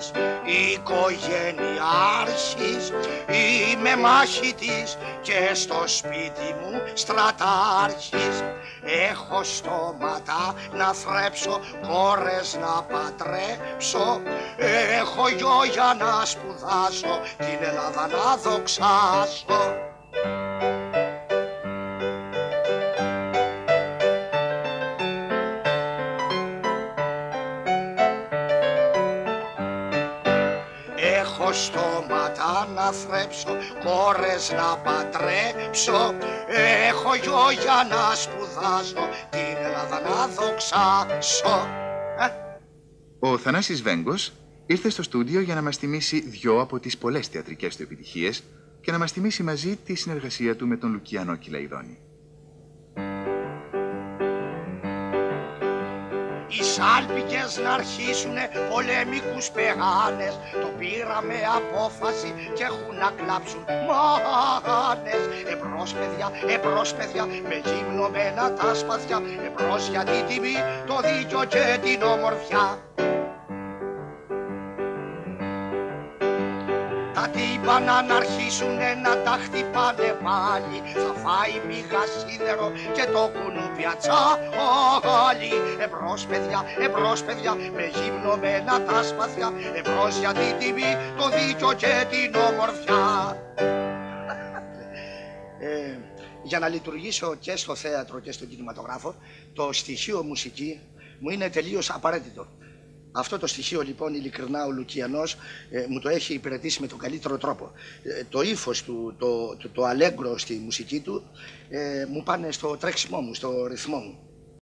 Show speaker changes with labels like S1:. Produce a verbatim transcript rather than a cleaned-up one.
S1: της οικογενειάρχης. Είμαι μάχητης και στο σπίτι μου στρατάρχης. Έχω στόματα να θρέψω, κόρες να παντρέψω. Έχω γιο για να σπουδάσω, την Ελλάδα να δοξάσω. Έχω στόματα να θρέψω, κόρες να παντρέψω. Έχω γιο για να σπουδάσω, την Ελλάδα να δοξάσω.
S2: Ο Θανάσης Βέγκος ήρθε στο στούντιο για να μας τιμήσει δυο από τις πολλές θεατρικές του επιτυχίες και να μας τιμήσει μαζί τη συνεργασία του με τον Λουκιανό Κυλαϊδόνη.
S1: Οι σάλπικες να αρχίσουνε πολεμικούς πεγάνες. Το πήραμε απόφαση και έχουν να κλάψουν μάνες. Εμπρός παιδιά, εμπρός παιδιά, με γυμνωμένα τα σπαθιά. Εμπρός για την τιμή, το δίκιο και την ομορφιά. Τα τύμπανα να αρχίσουνε να τα χτυπάνε πάλι. Θα φάει μίγα σίδερο και το κουνούπι ατσάλι. Εμπρός παιδιά, εμπρός παιδιά, με γυμνωμένα τα σπαθιά. Εμπρός για την τιμή, το δίκιο και την ομορφιά. ε, για να λειτουργήσω και στο θέατρο και στον κινηματογράφο, το στοιχείο μουσική μου είναι τελείως απαραίτητο. Αυτό το στοιχείο λοιπόν ειλικρινά ο Λουκιανός ε, μου το έχει υπηρετήσει με τον καλύτερο τρόπο. Ε, το ύφος του, το, το, το αλέγκρο στη μουσική του ε, μου πάνε στο τρέξιμό μου, στο ρυθμό μου.